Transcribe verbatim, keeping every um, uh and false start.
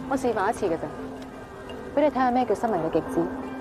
我示範一次嘅咋，俾你睇下咩叫新聞嘅極致。